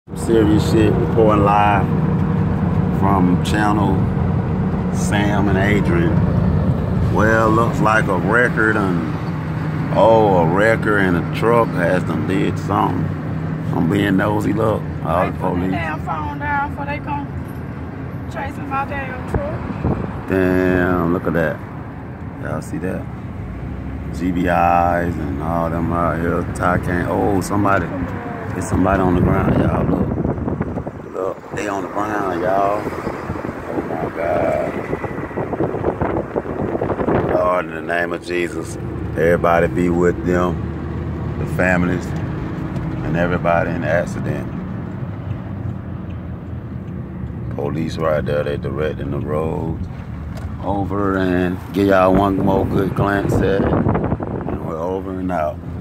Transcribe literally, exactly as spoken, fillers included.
Serious shit, reporting live from channel Sam and Adrian. Well, looks like a record and oh, a record and a truck has done did something. I'm being nosy. Look, all they the put police. the damn phone down before they come chasing my damn truck. Damn, look at that. Y'all see that? G B Is and all them out here. Ty can't. Oh, somebody. There's somebody on the ground, y'all. Look. Look, they on the ground, y'all. Oh my God. Lord, in the name of Jesus, everybody be with them, the families, and everybody in the accident. Police right there, they directing the road over and give y'all one more good glance at it. And we're over and out.